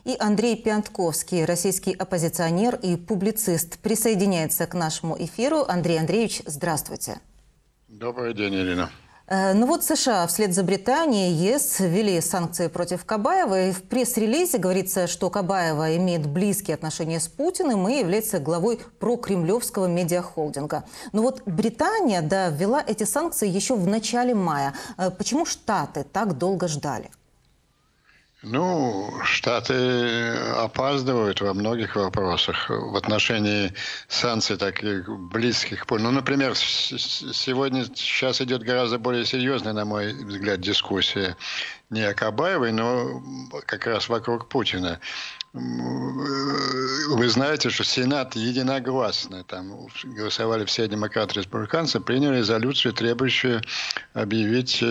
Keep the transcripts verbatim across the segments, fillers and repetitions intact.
И Андрей Пиантковский, российский оппозиционер и публицист, присоединяется к нашему эфиру. Андрей Андреевич, здравствуйте. Добрый день, Ирина. Ну вот США вслед за Британией и ЕС ввели санкции против Кабаева. И в пресс-релизе говорится, что Кабаева имеет близкие отношения с Путиным и является главой прокремлевского медиахолдинга. Но вот Британия, да, ввела эти санкции еще в начале мая. Почему Штаты так долго ждали? Ну, Штаты опаздывают во многих вопросах в отношении санкций таких близких. Ну, например, сегодня, сейчас идет гораздо более серьезная, на мой взгляд, дискуссия не о Кабаевой, но как раз вокруг Путина. Вы знаете, что Сенат единогласно, там голосовали все демократы и республиканцы, приняли резолюцию, требующую объявить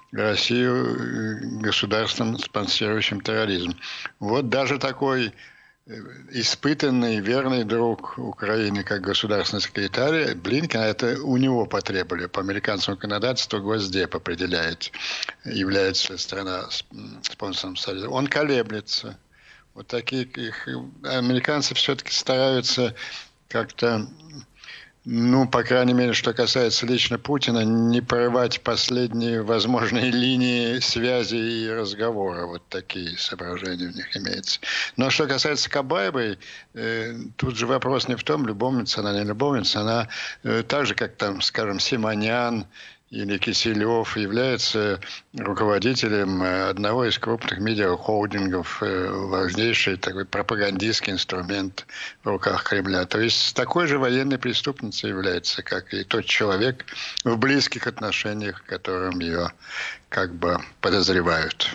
Россию государством, спонсирующим терроризм. Вот даже такой испытанный, верный друг Украины, как государственный секретарь Блинкен, это у него потребовали. По американскому законодательству Госдеп определяет, является ли страна спонсором Союза. Он колеблется. Вот такие их, американцы все-таки стараются как-то, ну, по крайней мере, что касается лично Путина, не порывать последние возможные линии связи и разговора. Вот такие соображения у них имеются. Но что касается Кабаевой, э, тут же вопрос не в том, любовница она, не любовница. Она э, так же, как там, скажем, Симонян или Киселев, является руководителем одного из крупных медиахолдингов, важнейший такой пропагандистский инструмент в руках Кремля. То есть такой же военной преступницей является, как и тот человек в близких отношениях, которым ее как бы подозревают.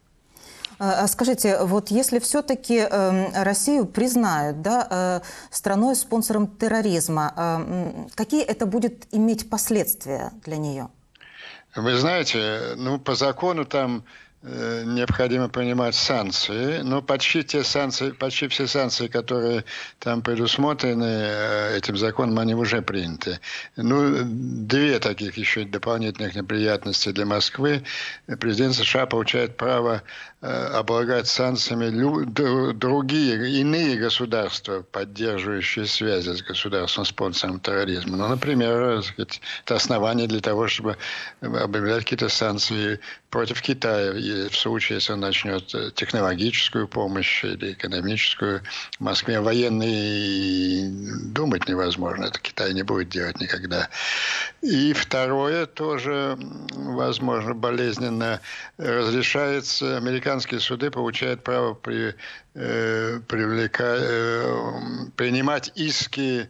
А скажите, вот если все-таки э, Россию признают, да, э, страной-спонсором терроризма, э, какие это будет иметь последствия для нее? Вы знаете, ну, по закону там э, необходимо принимать санкции, но почти те санкции, почти все санкции, которые там предусмотрены э, этим законом, они уже приняты. Ну, две таких еще дополнительных неприятности для Москвы. Президент США получает право э, облагать санкциями лю- другие, иные государства, поддерживающие связи с государством, спонсором терроризма. Ну, например, сказать, это основание для того, чтобы объявлять какие-то санкции против Китая, в случае, если он начнет технологическую помощь или экономическую. В Москве военные думать невозможно. Это Китай не будет делать никогда. И второе, тоже, возможно, болезненно, разрешается, американские суды получают право при, э, привлека, э, принимать иски,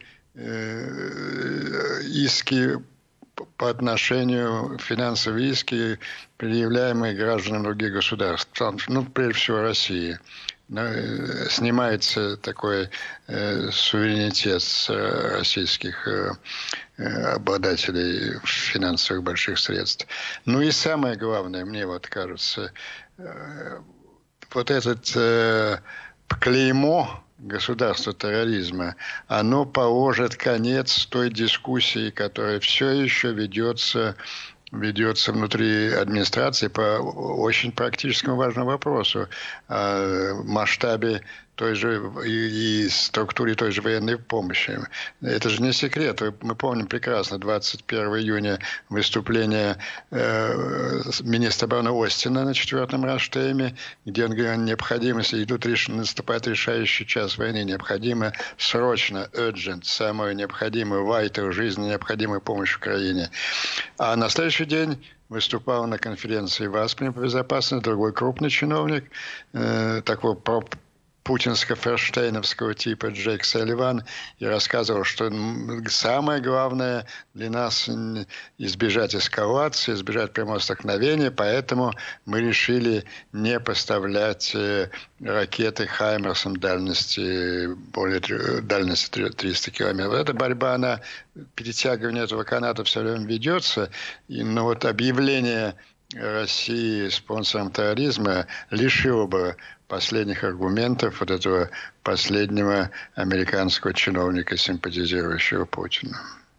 э, иски по отношению финансовые иски, предъявляемые гражданам других государств, ну, прежде всего России. Снимается такой э, суверенитет с э, российских э, обладателей финансовых больших средств. Ну и самое главное, мне вот кажется, э, вот этот э, клеймо государства терроризма, оно положит конец той дискуссии, которая все еще ведется, ведется внутри администрации по очень практическому важному вопросу о масштабе той же и, и структуре той же военной помощи. Это же не секрет. Мы помним прекрасно двадцать первого июня выступление э, министра обороны Остина на четвертом Рамштейне, где он говорил о необходимости, идут реш... наступает решающий час войны, необходимо срочно, urgent, самую необходимую, vital, жизненно необходимую помощь Украине. А на следующий день выступал на конференции в Аспене по безопасности другой крупный чиновник, э, такой путинско-ферштейновского типа Джейк Салливан, и рассказывал, что самое главное для нас избежать эскалации, избежать прямого столкновения, поэтому мы решили не поставлять ракеты «Хаймерсом» дальности более дальности триста километров. Эта борьба, она, перетягивание этого каната все время ведется, и, но вот объявление России спонсором терроризма лишило бы последних аргументов вот этого последнего американского чиновника, симпатизирующего Путину.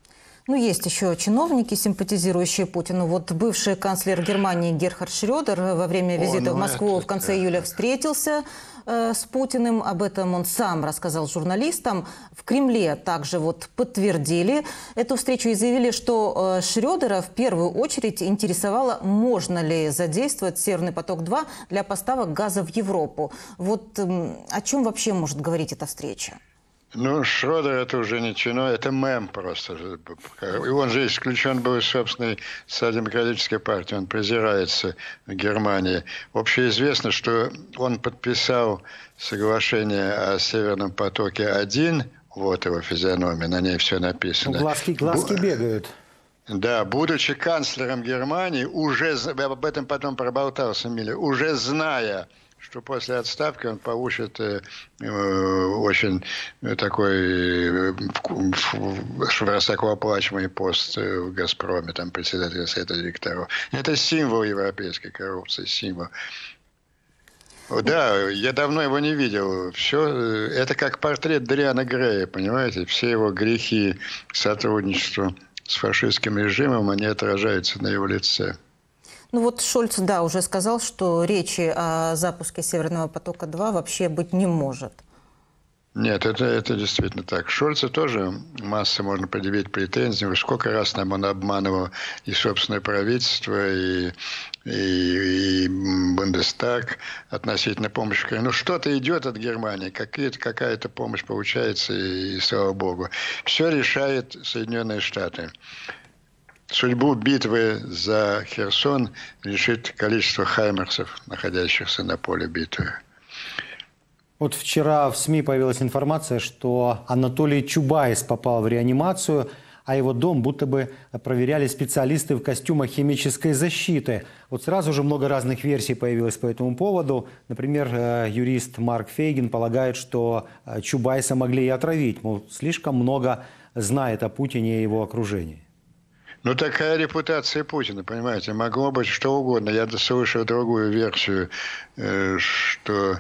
Ну, есть еще чиновники, симпатизирующие Путину. Вот бывший канцлер Германии Герхард Шрёдер во время визита О, ну в Москву это, в конце да. июля встретился э, с Путиным. Об этом он сам рассказал журналистам. В Кремле также вот подтвердили эту встречу и заявили, что э, Шрёдера в первую очередь интересовало, можно ли задействовать «Северный поток-два» для поставок газа в Европу. Вот э, о чем вообще может говорить эта встреча? Ну, Шрёдер это уже не чино, это мем просто. И он же исключен был из собственной социал-демократической партии, он презирается в Германии. Общеизвестно, что он подписал соглашение о Северном потоке-один, вот его физиономия, на ней все написано. Ну, глазки, глазки Бу- бегают. Да, будучи канцлером Германии, уже, об этом потом проболтался Миллер, уже зная, что после отставки он получит э, э, очень такой э, высокооплачиваемый пост в «Газпроме», там председателя совета директоров. Это символ европейской коррупции, символ. Да, я давно его не видел. Все, это как портрет Дориана Грея, понимаете? Все его грехи сотрудничества с фашистским режимом, они отражаются на его лице. Ну вот Шольц, да, уже сказал, что речи о запуске «Северного потока-два» вообще быть не может. Нет, это, это действительно так. Шольцу тоже масса можно предъявить претензий. Сколько раз нам он обманывал и собственное правительство, и, и, и Бундестаг относительно помощи Украине. Ну, что-то идет от Германии, какая-то помощь получается, и, и слава богу. Все решает Соединенные Штаты. Судьбу битвы за Херсон решит количество хаймерсов, находящихся на поле битвы. Вот вчера в СМИ появилась информация, что Анатолий Чубайс попал в реанимацию, а его дом будто бы проверяли специалисты в костюмах химической защиты. Вот сразу же много разных версий появилось по этому поводу. Например, юрист Марк Фейгин полагает, что Чубайса могли и отравить. Мол, слишком много знает о Путине и его окружении. Ну, такая репутация Путина, понимаете, могло быть что угодно. Я слышал другую версию, что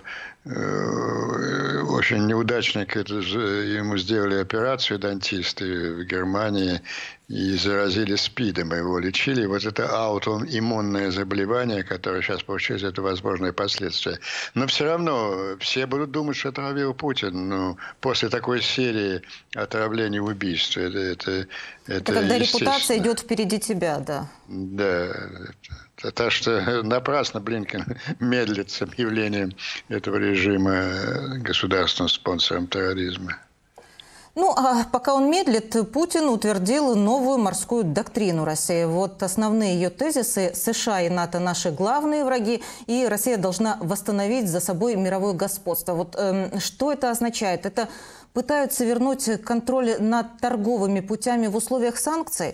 очень неудачненько ему сделали операцию дантисты в Германии и заразили СПИДом, его лечили. И вот это аутоиммунное заболевание, которое сейчас получилось, это возможные последствия. Но все равно все будут думать, что отравил Путин. Ну, после такой серии отравлений и убийств. Это, это, это, это когда репутация идет впереди тебя, да. Да. Так что напрасно Блинкен медлит с объявлением этого режима государственным спонсором терроризма. Ну, а пока он медлит, Путин утвердил новую морскую доктрину России. Вот основные ее тезисы: США и НАТО – наши главные враги, и Россия должна восстановить за собой мировое господство. Вот э, что это означает? Это пытаются вернуть контроль над торговыми путями в условиях санкций?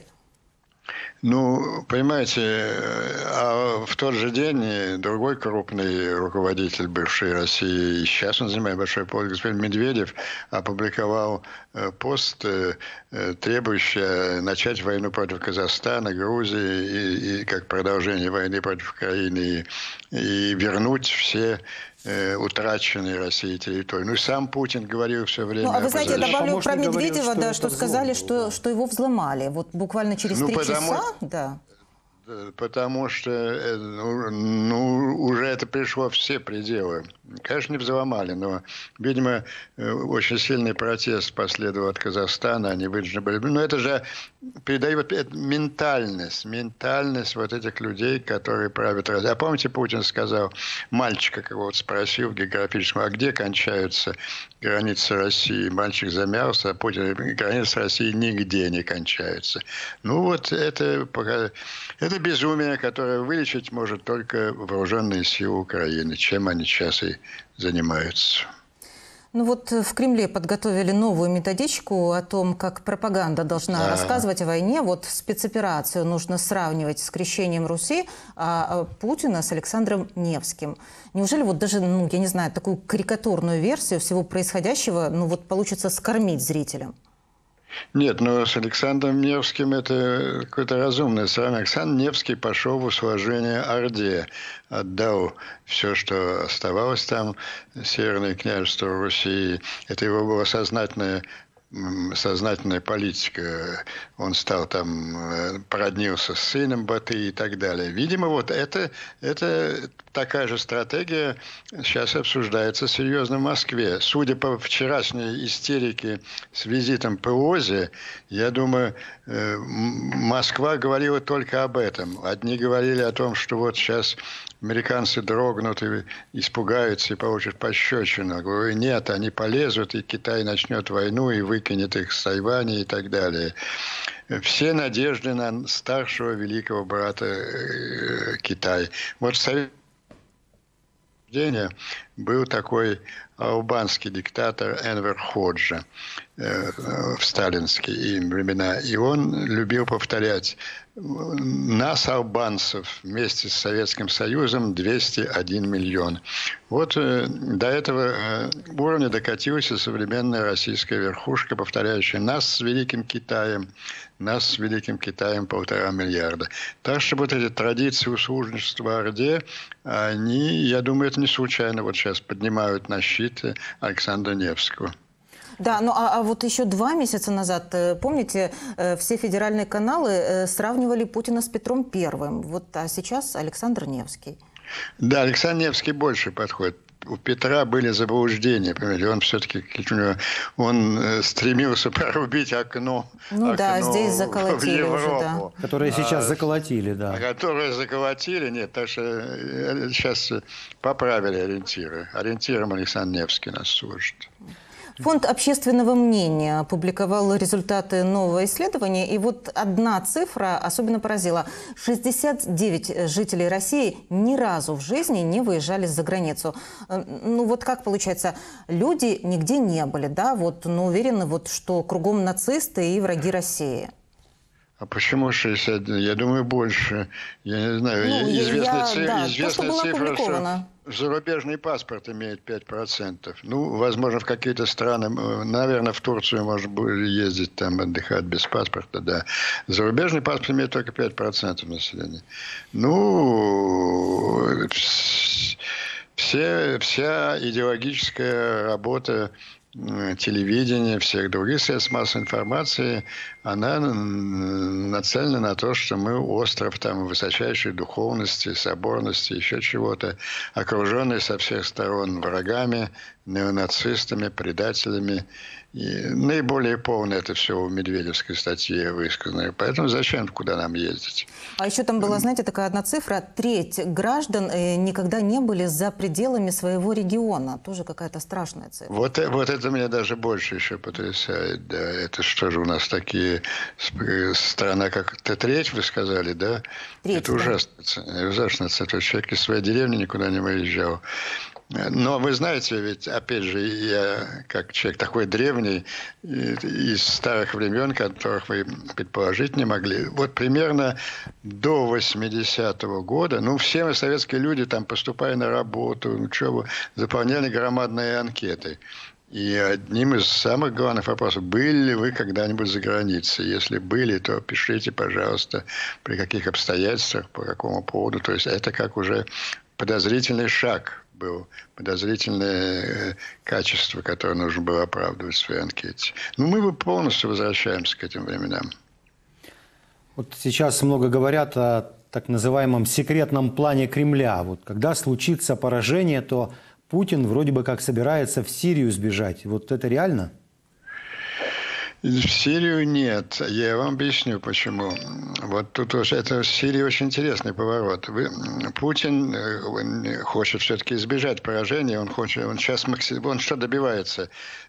Ну, понимаете, а в тот же день другой крупный руководитель бывшей России, и сейчас он занимает большой пост, господин Медведев, опубликовал пост, требующий начать войну против Казахстана, Грузии, и, и как продолжение войны против Украины, и, и вернуть все утраченные Россией территории. Ну и сам Путин говорил все время... Ну, а вы знаете, я добавлю про Медведева, говорил, что да, что сказали, взлом, что, да. что его взломали. Вот буквально через ну, три потому... часа, да. Потому что ну, ну, уже это пришло в все пределы. Конечно, не взломали, но, видимо, очень сильный протест последовал от Казахстана. Они вынуждены были... Но это же передает это ментальность, ментальность вот этих людей, которые правят Россией. А помните, Путин сказал, мальчика кого-то спросил в географическом, а где кончаются границы России? Мальчик замялся, а Путин, границы России нигде не кончаются. Ну вот это... Это безумие, которое вылечить может только вооруженные силы Украины, чем они сейчас и занимаются. Ну вот в Кремле подготовили новую методичку о том, как пропаганда должна а -а -а. рассказывать о войне. Вот спецоперацию нужно сравнивать с крещением Руси, а Путина с Александром Невским. Неужели вот даже, ну, я не знаю, такую карикатурную версию всего происходящего, ну вот получится скормить зрителям? Нет, но с Александром Невским это какое-то разумное сравнение. Александр Невский пошел в услужение Орде, отдал все, что оставалось там, Северное княжество Руси. Это его было сознательное сознательная политика. Он стал там, породнился с сыном Батыя и так далее. Видимо, вот это, это такая же стратегия сейчас обсуждается серьезно в Москве. Судя по вчерашней истерике с визитом Пелоси, я думаю, Москва говорила только об этом. Одни говорили о том, что вот сейчас американцы дрогнут и испугаются и получат пощечину. Я говорю, нет, они полезут, и Китай начнет войну, и выкинет их с Тайваня и так далее. Все надежды на старшего великого брата э, Китай. Вот в Советском Союзе был такой албанский диктатор Энвер Ходжа э, в сталинские времена. И он любил повторять: нас, албанцев, вместе с Советским Союзом двести один миллион. Вот э, до этого э, уровня докатилась и современная российская верхушка, повторяющая: нас с Великим Китаем, нас с Великим Китаем полтора миллиарда. Так что вот эти традиции услужничества Орде, они, я думаю, это не случайно вот сейчас поднимают на щит Александра Невского. Да, ну а, а вот еще два месяца назад, помните, все федеральные каналы сравнивали Путина с Петром Первым. Вот, а сейчас Александр Невский. Да, Александр Невский больше подходит. У Петра были заблуждения, понимаете, он все-таки он стремился прорубить окно, ну, окно да, здесь заколотили в Европу. Уже, да. Которое сейчас заколотили, да. Которое заколотили, нет, так что сейчас поправили ориентиры. Ориентиром Александр Невский нас служит. Фонд общественного мнения опубликовал результаты нового исследования. И вот одна цифра особенно поразила. шестьдесят девять жителей России ни разу в жизни не выезжали за границу. Ну вот как получается, люди нигде не были, да, вот, но уверены, вот, что кругом нацисты и враги России. А почему шестьдесят? Я думаю, больше. Я не знаю. Ну, известная я, цифра, да, известная то, что цифра, что зарубежный паспорт имеет пять процентов. Ну, возможно, в какие-то страны, наверное, в Турцию можно будет ездить, там отдыхать без паспорта, да. Зарубежный паспорт имеет только пять процентов населения. Ну, все, вся идеологическая работа телевидения, всех других средств массовой информации, она нацелена на то, что мы остров там высочайшей духовности, соборности, еще чего-то, окруженный со всех сторон врагами, неонацистами, предателями. И наиболее полно это все в Медведевской статье высказано. Поэтому зачем, куда нам ездить? А еще там была, знаете, такая одна цифра. Треть граждан никогда не были за пределами своего региона. Тоже какая-то страшная цифра. Вот, вот это меня даже больше еще потрясает. Да. Это что же у нас такие страна, как это треть, вы сказали, да? Треть, это да. ужасно. Ужасно. Человек из своей деревни никуда не выезжал. Но вы знаете, ведь, опять же, я, как человек такой древний, из старых времен, которых вы предположить не могли, вот примерно до восьмидесятого года, ну, все мы, советские люди, там, поступая на работу, учебу, заполняли громадные анкеты. И одним из самых главных вопросов: были ли вы когда-нибудь за границей? Если были, то пишите, пожалуйста, при каких обстоятельствах, по какому поводу. То есть это как уже подозрительный шаг был, подозрительное качество, которое нужно было оправдывать в своей анкете. Ну, мы полностью возвращаемся к этим временам. Вот сейчас много говорят о так называемом секретном плане Кремля. Вот когда случится поражение, то Путин вроде бы как собирается в Сирию сбежать. Вот это реально? В Сирию нет. Я вам объясню, почему. Вот тут уже это в Сирии очень интересный поворот. Вы, Путин хочет все-таки избежать поражения. Он хочет, он сейчас он что добивается?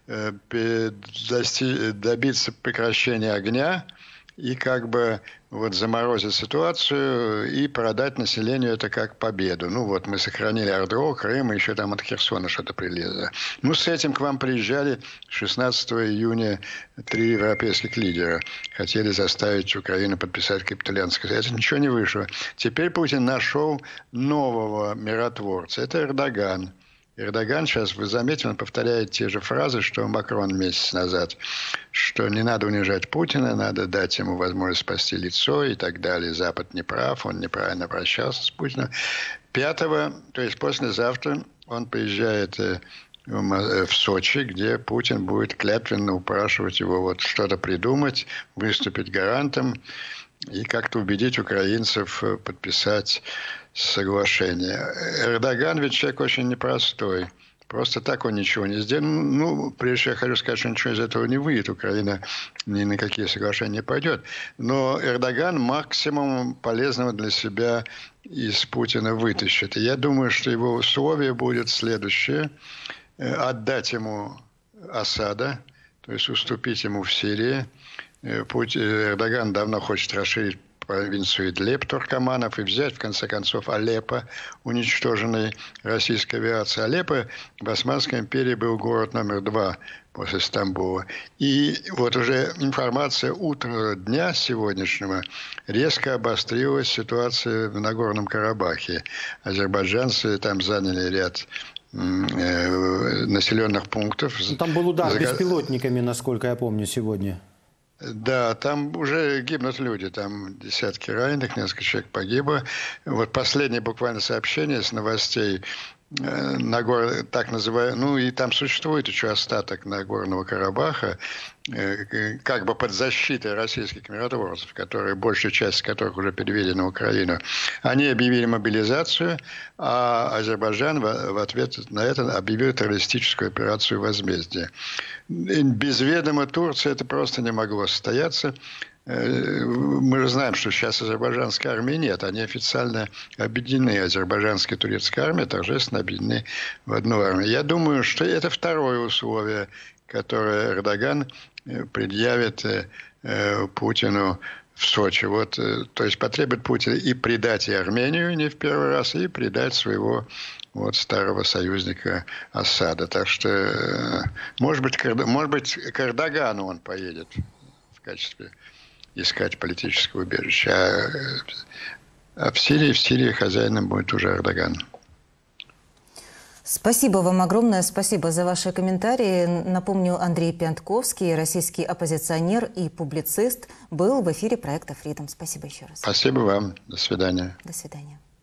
Добиться прекращения огня и как бы вот заморозить ситуацию и продать населению это как победу. Ну вот мы сохранили Орду, Крым, и еще там от Херсона что-то прилезло. Ну с этим к вам приезжали шестнадцатого июня три европейских лидера. Хотели заставить Украину подписать капитулянское. Это ничего не вышло. Теперь Путин нашел нового миротворца. Это Эрдоган. Эрдоган сейчас, вы заметили, он повторяет те же фразы, что Макрон месяц назад, что не надо унижать Путина, надо дать ему возможность спасти лицо и так далее. Запад не прав, он неправильно обращался с Путиным. Пятого, то есть послезавтра, он приезжает в Сочи, где Путин будет клятвенно упрашивать его вот что-то придумать, выступить гарантом и как-то убедить украинцев подписать соглашение. Эрдоган ведь человек очень непростой. Просто так он ничего не сделал. Ну, прежде всего, я хочу сказать, что ничего из этого не выйдет. Украина ни на какие соглашения не пойдет. Но Эрдоган максимум полезного для себя из Путина вытащит. И я думаю, что его условие будет следующее. Отдать ему Асада, то есть уступить ему в Сирии. Эрдоган давно хочет расширить провинцию Идлиб туркоманов и взять, в конце концов, Алеппо, уничтоженный российской авиацией. Алеппо в Османской империи был город номер два после Стамбула. И вот уже информация утра дня сегодняшнего резко обострилась ситуация в Нагорном Карабахе. Азербайджанцы там заняли ряд населенных пунктов. Там был удар беспилотниками, насколько я помню, сегодня. Да, там уже гибнут люди, там десятки раненых, несколько человек погибло. Вот последнее буквально сообщение с новостей Нагор, так называемый, ну и там существует еще остаток Нагорного Карабаха, как бы под защитой российских миротворцев, которые, большая часть которых уже перевели на Украину. Они объявили мобилизацию, а Азербайджан в ответ на это объявил террористическую операцию возмездия. Без ведома Турции это просто не могло состояться. Мы же знаем, что сейчас азербайджанской армии нет. Они официально объединены. Азербайджанская и турецкая армия торжественно объединены в одну армию. Я думаю, что это второе условие, которое Эрдоган предъявит Путину в Сочи. Вот, то есть потребует Путина и предать и Армению не в первый раз, и предать своего вот старого союзника Асада. Так что, может быть, к, может быть, к Эрдогану он поедет в качестве искать политическое убежище. А, а в Сирии, в Сирии хозяином будет уже Эрдоган. Спасибо вам огромное. Спасибо за ваши комментарии. Напомню, Андрей Пиантковский, российский оппозиционер и публицист, был в эфире проекта «Фридом». Спасибо еще раз. Спасибо вам. До свидания. До свидания.